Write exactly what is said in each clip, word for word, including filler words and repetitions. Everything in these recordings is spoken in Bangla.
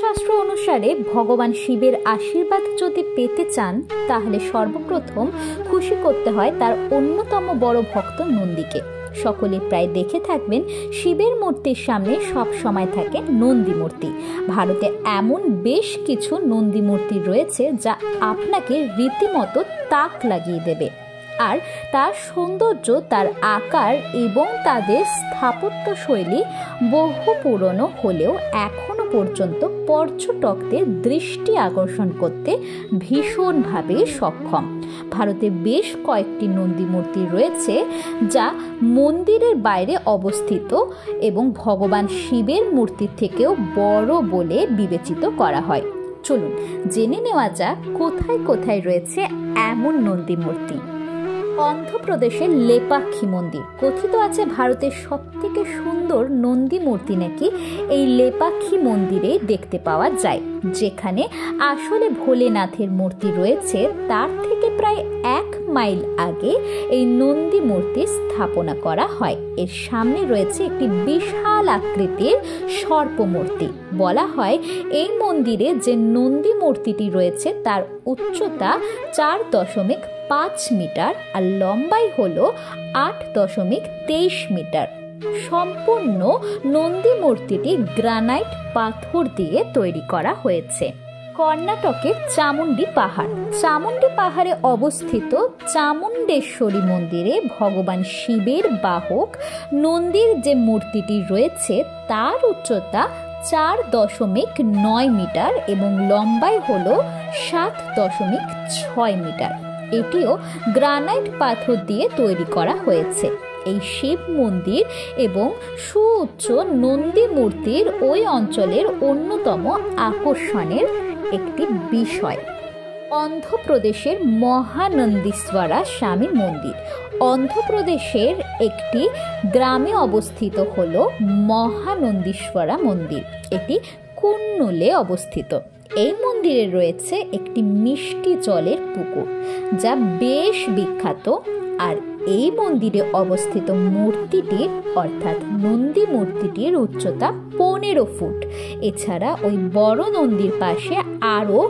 শাস্ত্র অনুসারে ভগবান শিবের আশীর্বাদ যদি পেতে চান তাহলে সর্বপ্রথম খুশি করতে হয় তার অন্যতম বড় ভক্ত নন্দীকে। সকলে প্রায় দেখে থাকবেন শিবের মূর্তির সামনে সব সময় থাকে নন্দী মূর্তি। ভারতে এমন বেশ কিছু নন্দী মূর্তি রয়েছে যা আপনাকে রীতিমতো তাক লাগিয়ে দেবে। আর তার সৌন্দর্য, তার আকার এবং তাদের স্থাপত্য শৈলী বহু পুরনো হলেও এখনো পর্যন্ত পর্যটকদের দৃষ্টি আকর্ষণ করতে ভীষণভাবে সক্ষম। ভারতে বেশ কয়েকটি নন্দী মূর্তি রয়েছে যা মন্দিরের বাইরে অবস্থিত এবং ভগবান শিবের মূর্তির থেকেও বড় বলে বিবেচিত করা হয়। চলুন জেনে নেওয়া যাক কোথায় কোথায় রয়েছে এমন নন্দী মূর্তি। অন্ধ্রপ্রদেশের লেপাক্ষী মন্দির। কথিত আছে ভারতের সবথেকে সুন্দর নন্দী মূর্তি নাকি এই লেপাক্ষী মন্দিরে দেখতে পাওয়া যায়। যেখানে আসলে ভোলেনাথের মূর্তি রয়েছে তার থেকে প্রায় এক মাইল আগে এই নন্দী মূর্তি স্থাপনা করা হয়। এর সামনে রয়েছে একটি বিশাল আকৃতির সর্প মূর্তি। বলা হয় এই মন্দিরে যে নন্দী মূর্তিটি রয়েছে তার উচ্চতা চার দশমিক পাঁচ মিটার আর লম্বাই হলো আট দশমিক তেইশ মিটার। সম্পূর্ণ নন্দী মূর্তিটি গ্রানাইট পাথর দিয়ে তৈরি করা হয়েছে। কর্ণাটকের চামুন্ডি পাহাড়। চামুন্ডি পাহাড়ে অবস্থিত চামুণ্ডেশ্বরী মন্দিরে ভগবান শিবের বাহক নন্দীর যে মূর্তিটি রয়েছে তার উচ্চতা চার দশমিক নয় মিটার এবং লম্বাই হলো সাত দশমিক ছয় মিটার। এটিও গ্রানাইট পাথর দিয়ে তৈরি করা হয়েছে। এই শিব মন্দির এবং সুউচ্চ নন্দী মূর্তির ওই অঞ্চলের অন্যতম আকর্ষণের একটি বিষয়। অন্ধ্রপ্রদেশের মহানন্দীশ্বরা স্বামী মন্দির। অন্ধ্রপ্রদেশের একটি গ্রামে অবস্থিত হল মহানন্দীশ্বরা মন্দির। এটি কুর্নুলে অবস্থিত। এই মন্দিরে রয়েছে একটি মিষ্টি জলের পুকুর যা বেশ বিখ্যাত। আর এই মন্দিরে অবস্থিত মূর্তিটির অর্থাৎ নন্দী মূর্তিটির উচ্চতা পনেরো ফুট। এছাড়া ওই বড় নন্দীর পাশে আরও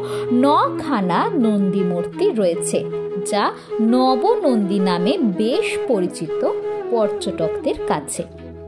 নখানা নন্দী মূর্তি রয়েছে যা নবনন্দী নামে বেশ পরিচিত পর্যটকদের কাছে।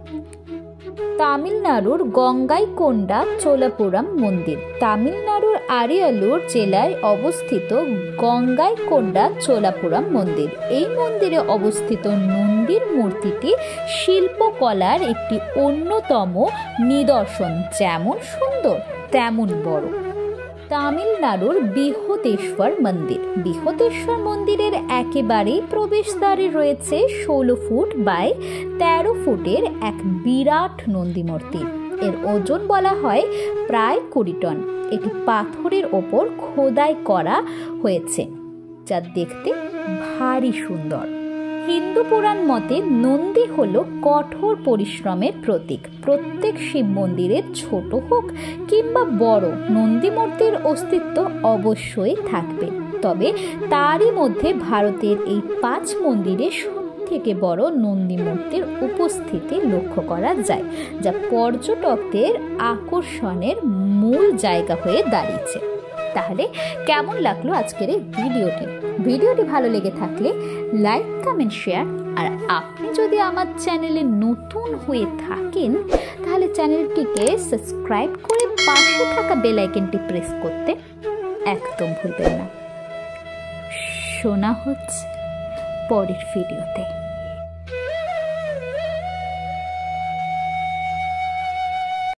তামিলনাড়ুর গঙ্গাইকোন্ডা চোলাপুরম মন্দির। তামিলনাড়ুর আরিয়ালুর জেলায় অবস্থিত গঙ্গাইকোন্ডা চোলাপুরম মন্দির। এই মন্দিরে অবস্থিত নন্দীর মূর্তিটি শিল্পকলার একটি অন্যতম নিদর্শন, যেমন সুন্দর তেমন বড়। তামিলনাড়ুর বৃহদেশ্বর মন্দির। বৃহদেশ্বর মন্দিরের একেবারেই প্রবেশদ্বারে রয়েছে ষোলো ফুট বাই তেরো ফুটের এক বিরাট নন্দী মূর্তি। এর ওজন বলা হয় প্রায় কুড়ি টন। এটি পাথরের ওপর খোদাই করা হয়েছে যা দেখতে ভারী সুন্দর। হিন্দু পুরাণ মতে নন্দী হল কঠোর পরিশ্রমের প্রতীক। প্রত্যেক শিব মন্দিরে ছোট হোক কিংবা বড় নন্দী মূর্তির অস্তিত্ব অবশ্যই থাকবে। তবে তারই মধ্যে ভারতের এই পাঁচ মন্দিরে সব থেকে বড় নন্দী মূর্তির উপস্থিতি লক্ষ্য করা যায়, যা পর্যটকদের আকর্ষণের মূল জায়গা হয়ে দাঁড়িয়েছে। তাহলে কেমন লাগলো আজকের এই ভিডিওটি? ভিডিওটি ভালো লেগে থাকলে লাইক, কমেন্ট, শেয়ার। আর আপনি যদি আমার চ্যানেলে নতুন হয়ে থাকেন তাহলে চ্যানেলটিকে সাবস্ক্রাইব করে পাশে থাকা বেল আইকনটি প্রেস করতে একদম ভুলবেন না। শোনা হচ্ছে পরের ভিডিওতে।